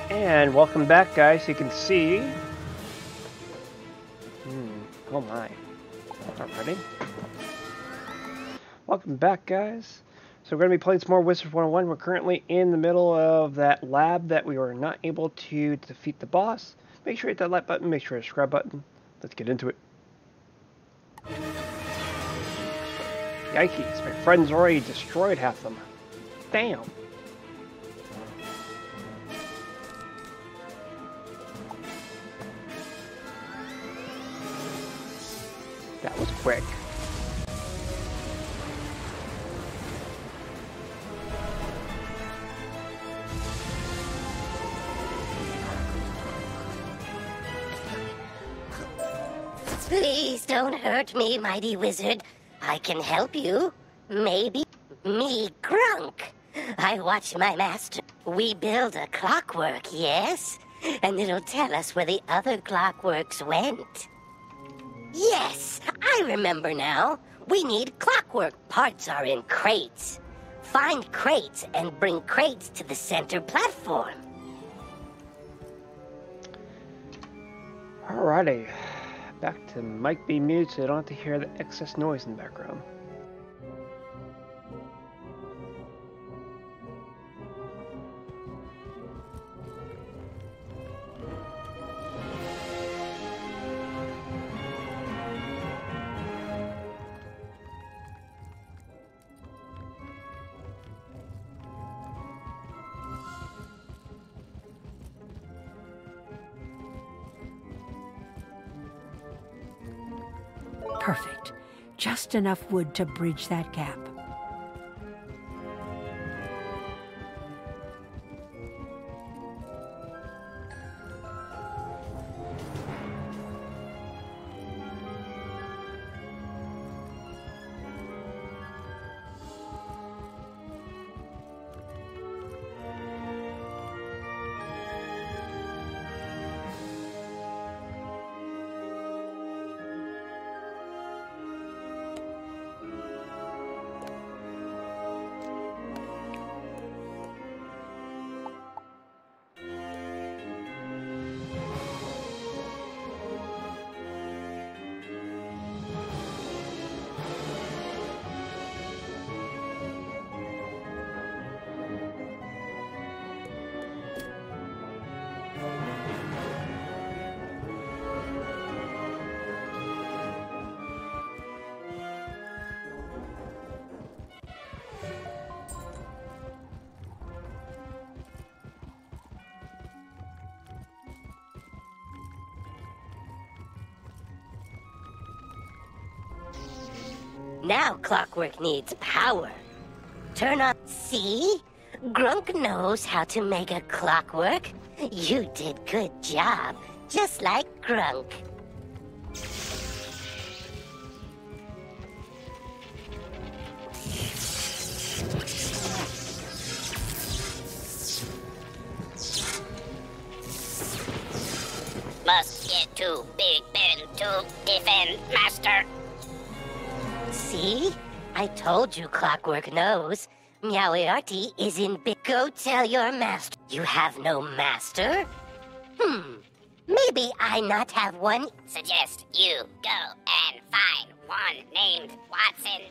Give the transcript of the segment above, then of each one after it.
And welcome back, guys. You can see. Oh my. Not ready. Welcome back, guys. So we're going to be playing some more Wizard101. We're currently in the middle of that lab that we were not able to defeat the boss. Make sure you hit that like button. Make sure you hit the subscribe button. Let's get into it. Yikes, my friend's already destroyed half of them. Damn. That was quick. Please don't hurt me, mighty wizard. I can help you. Maybe me, Grunk. I watch my master. We build a clockwork, yes? And it'll tell us where the other clockworks went. Yes, I remember now. We need clockwork. Parts are in crates. Find crates and bring crates to the center platform. Alrighty. Back to mic being muted so you don't have to hear the excess noise in the background. Perfect. Just enough wood to bridge that gap. Now clockwork needs power. Turn on. See? Grunk knows how to make a clockwork. You did good job, just like Grunk. Must get to Big Ben to defend Master. See? I told you Clockwork knows. Meowiarty is in big. Go tell your master. You have no master? Maybe I not have one. Suggest you go and find one named Watson.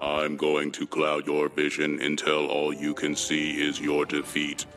I'm going to cloud your vision until all you can see is your defeat.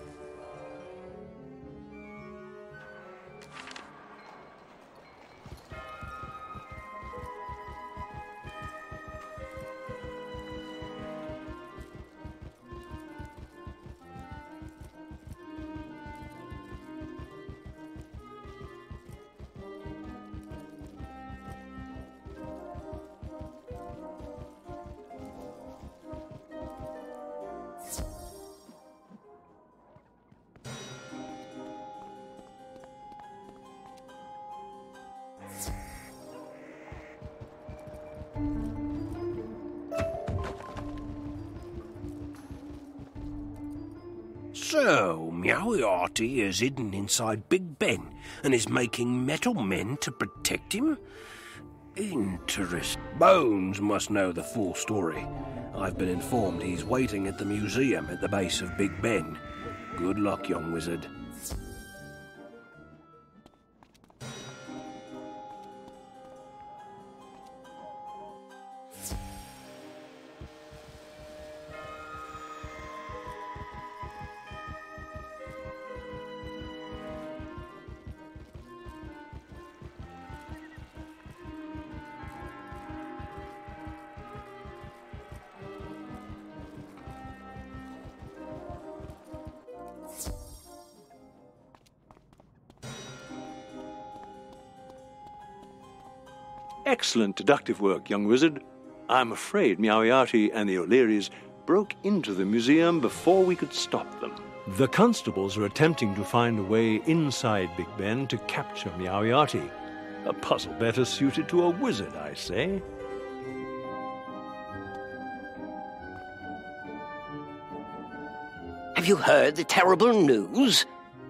So, Meowiarty is hidden inside Big Ben and is making metal men to protect him? Interesting. Bones must know the full story. I've been informed he's waiting at the museum at the base of Big Ben. Good luck, young wizard. Excellent deductive work, young wizard. I'm afraid Meowiarty and the O'Learys broke into the museum before we could stop them. The constables are attempting to find a way inside Big Ben to capture Meowiarty. A puzzle better suited to a wizard, I say. Have you heard the terrible news?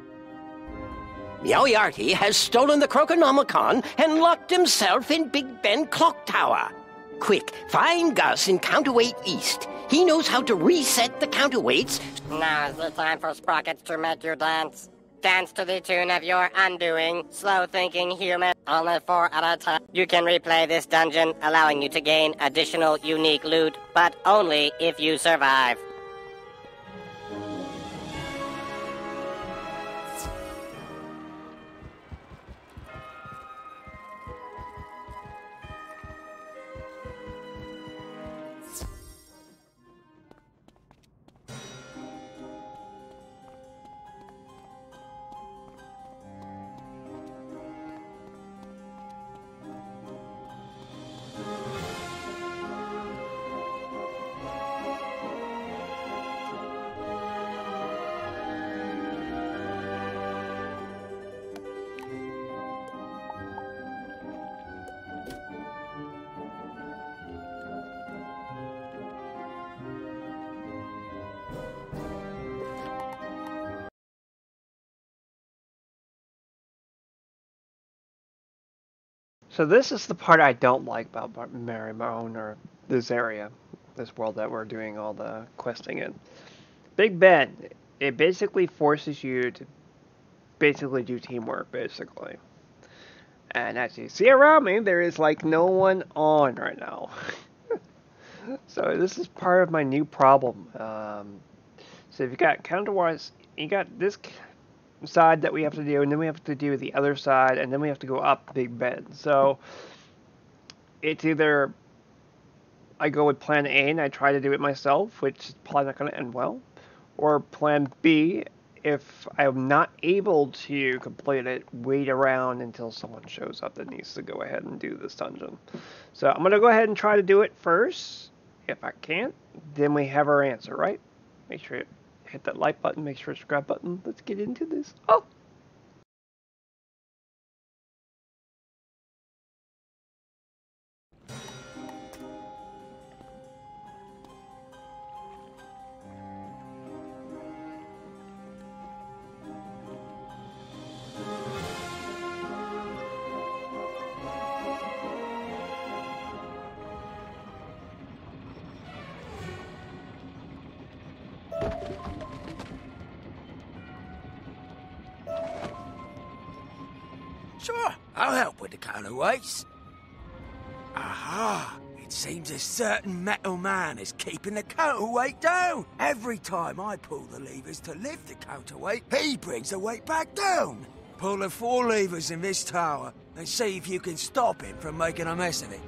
Meowiarty has stolen the Croconomicon and locked himself in Big Ben Clock Tower. Quick, find Gus in Counterweight East. He knows how to reset the counterweights. Now's the time for Sprockets to make you dance. Dance to the tune of your undoing, slow-thinking human, only 4 at a time. You can replay this dungeon, allowing you to gain additional unique loot, but only if you survive. So this is the part I don't like about Marleybone, or this area, this world that we're doing all the questing in. Big Ben, it basically forces you to basically do teamwork, basically. And as you see around me, there is like no one on right now. So this is part of my new problem. So if you got counterwise, you got this side that we have to do, and then we have to do the other side, and then we have to go up Big Ben. So it's either I go with plan A and I try to do it myself, which is probably not going to end well, or plan B, if I'm not able to complete it, wait around until someone shows up that needs to go ahead and do this dungeon. So I'm going to go ahead and try to do it first. If I can't, then we have our answer, right? Make sure you hit that like button, make sure subscribe button. Let's get into this. Oh! Sure, I'll help with the counterweights. Aha, It seems a certain metal man is keeping the counterweight down. Every time I pull the levers to lift the counterweight, he brings the weight back down. Pull the 4 levers in this tower and see if you can stop him from making a mess of it.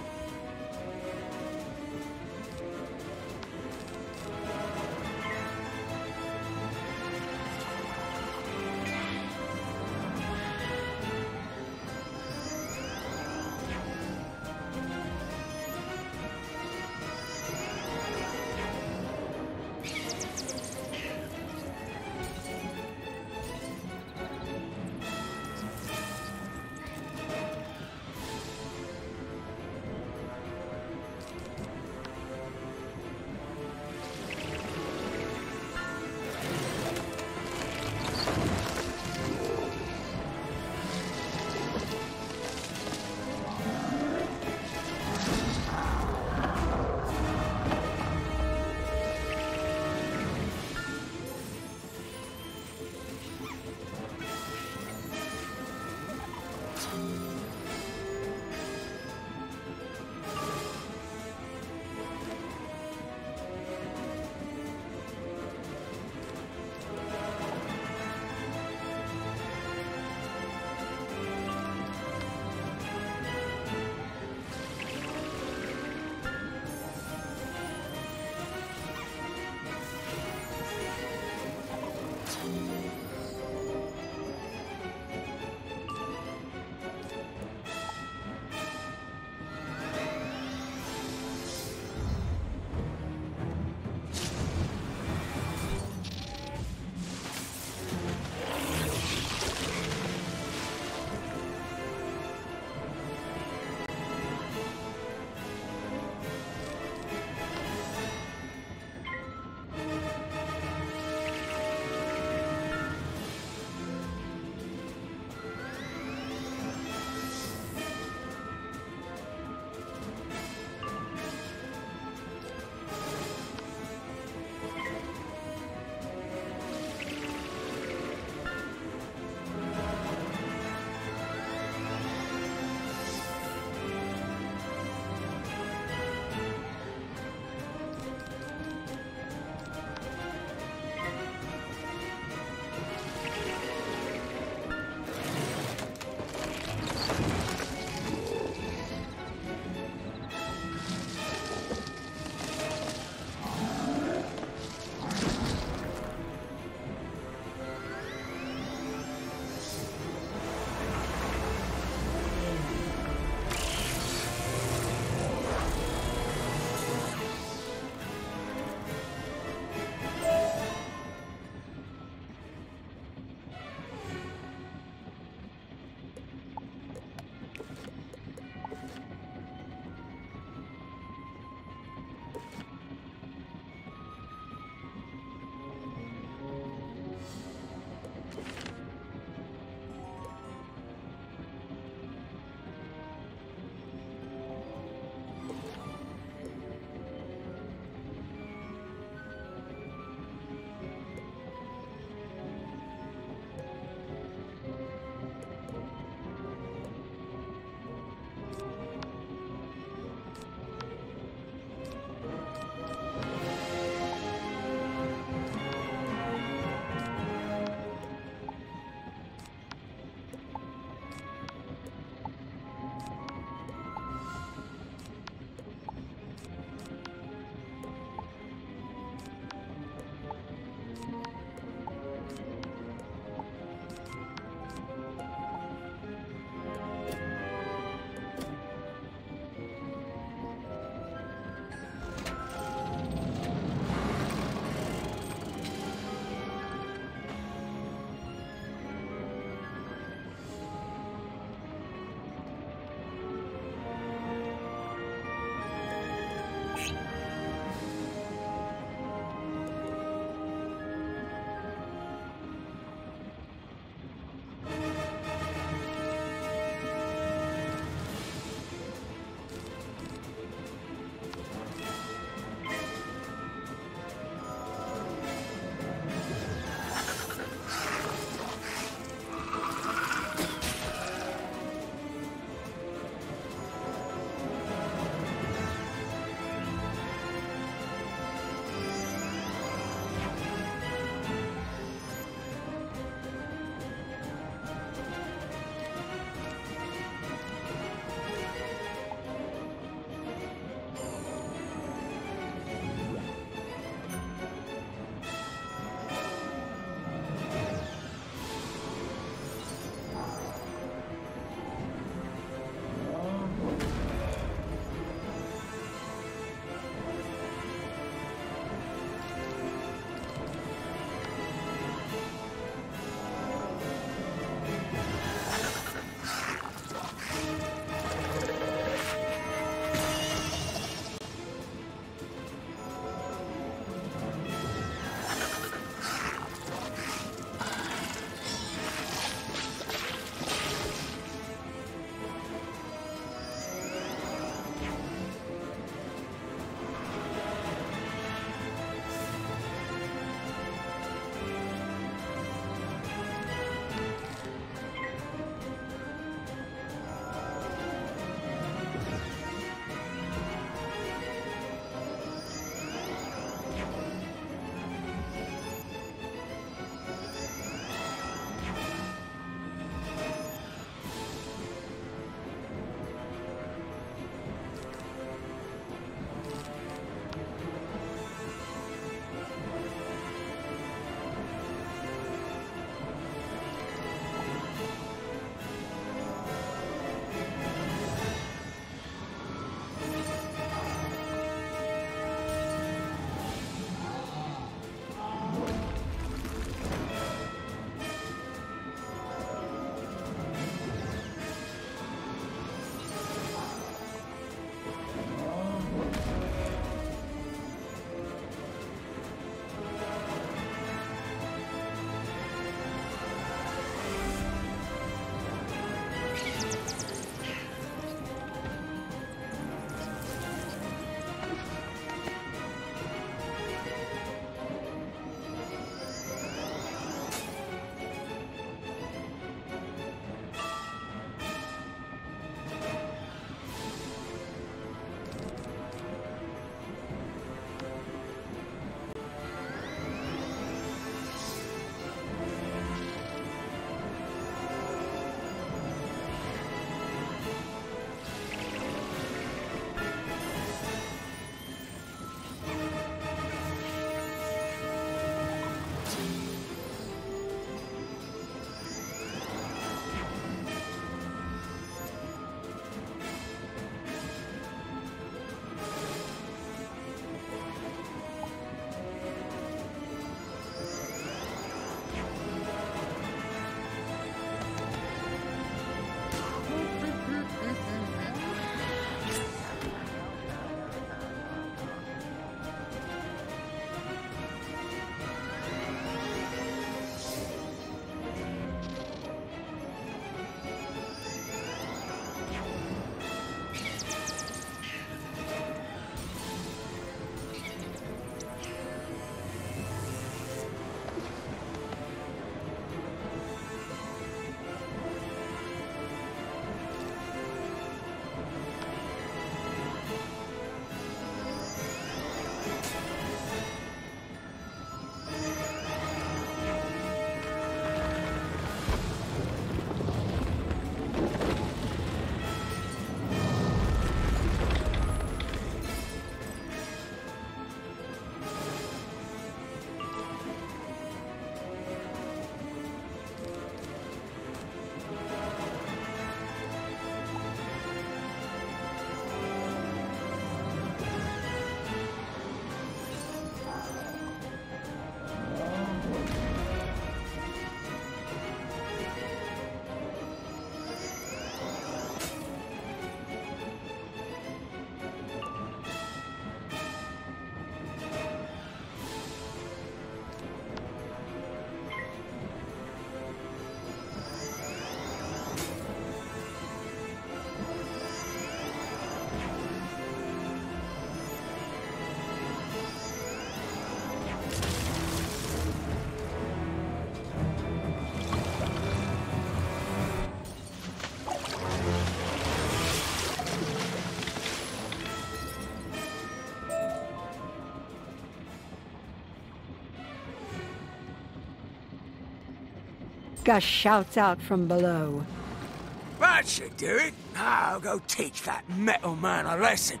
Gus shouts out from below. That should do it. Now I'll go teach that metal man a lesson.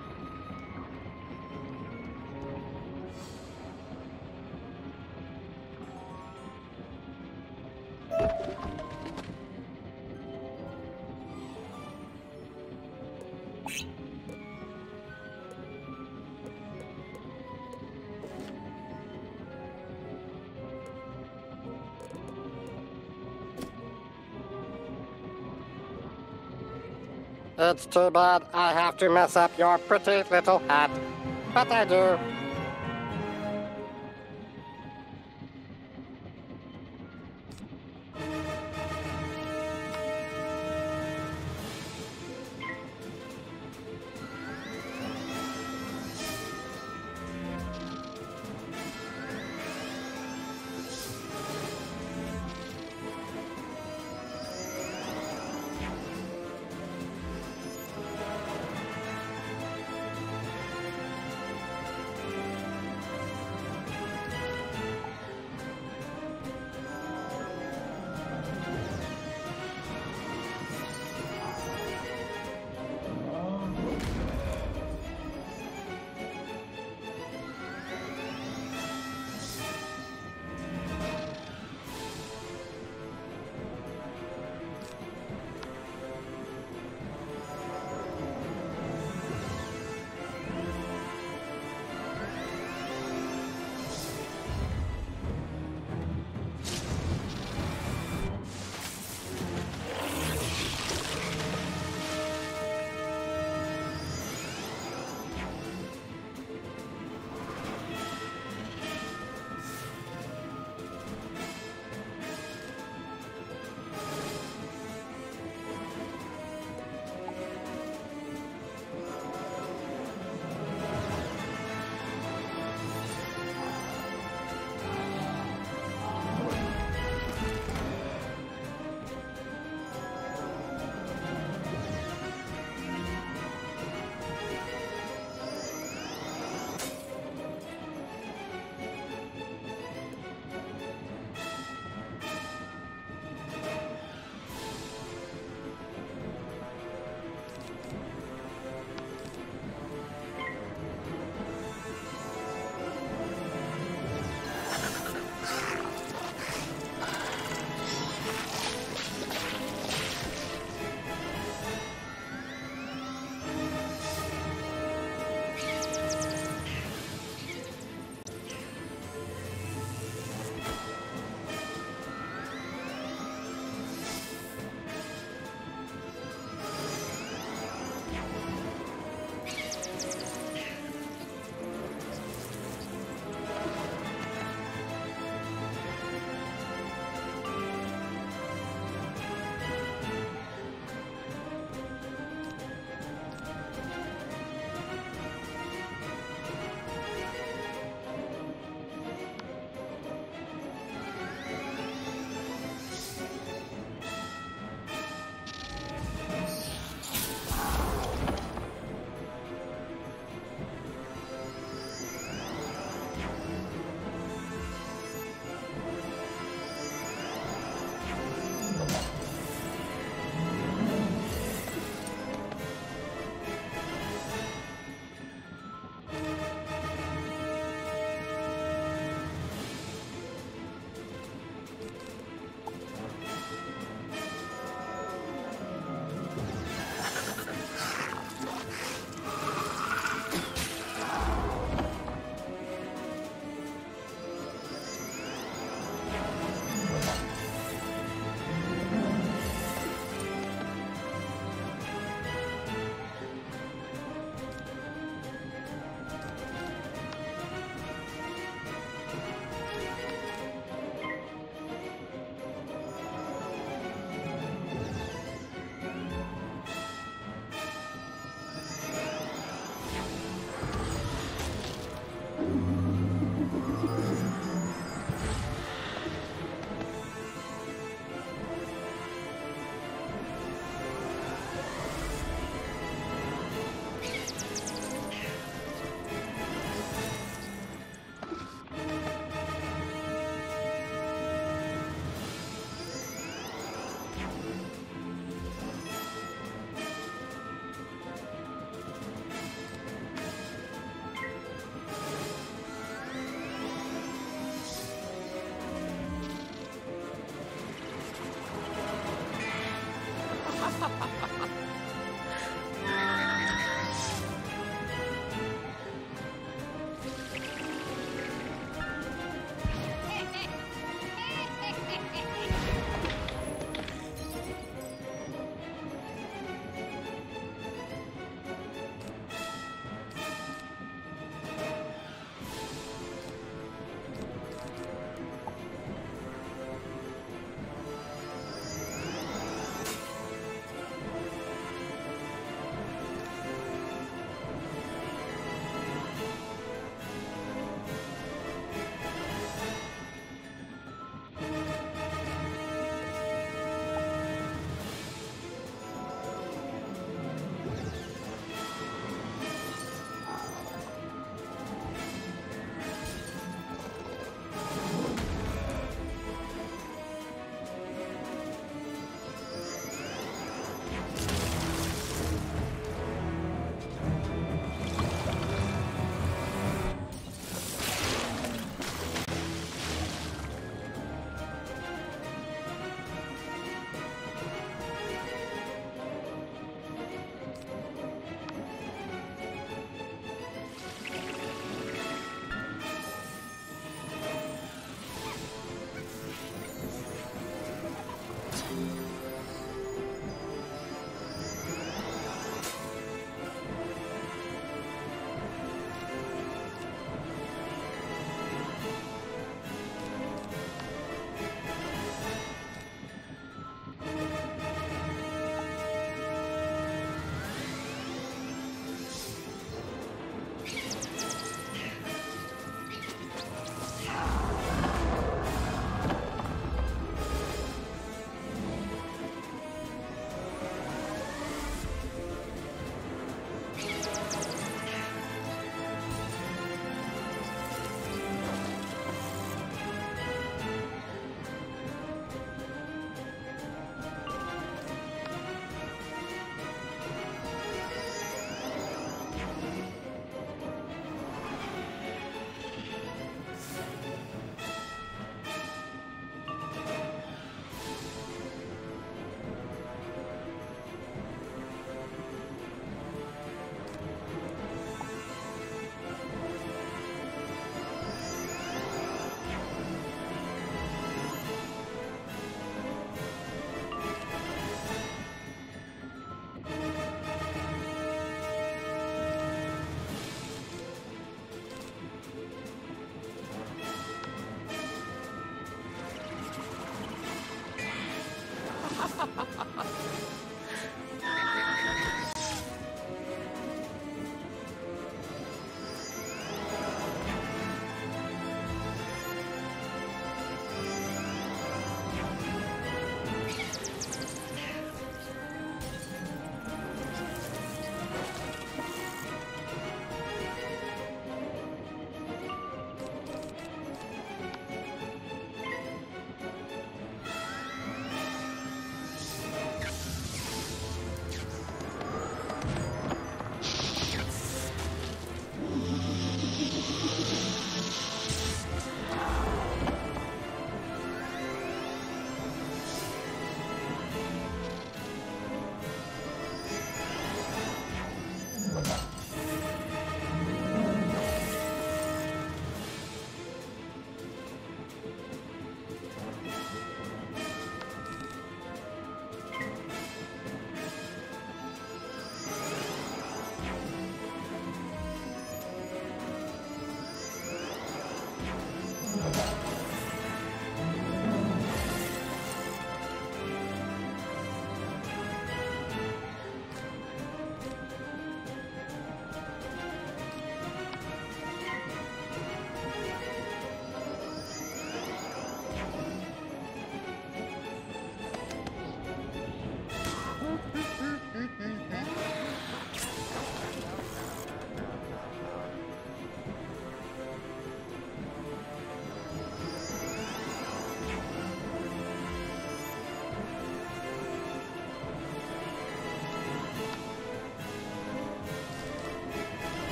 It's too bad I have to mess up your pretty little hat. But I do.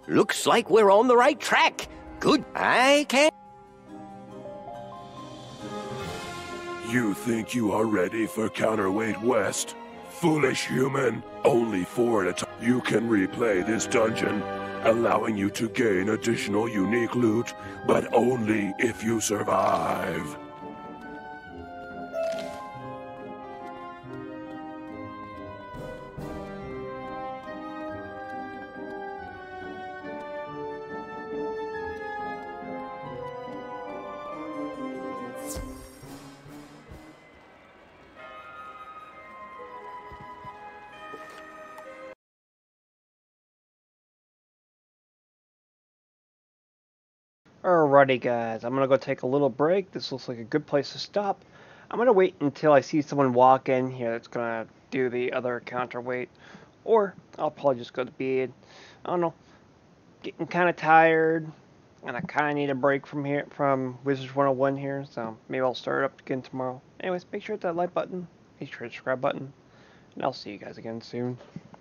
Looks like we're on the right track. Good. I can. You think you are ready for Counterweight West? Foolish human. Only 4 at a time. You can replay this dungeon, allowing you to gain additional unique loot, but only if you survive. Alrighty guys, I'm gonna go take a little break. This looks like a good place to stop. I'm gonna wait until I see someone walk in here that's gonna do the other counterweight, or I'll probably just go to bed. I don't know, getting kind of tired, and I kind of need a break from Wizard101 here, so maybe I'll start it up again tomorrow. Anyways, make sure to hit that like button, make sure to subscribe button, and I'll see you guys again soon.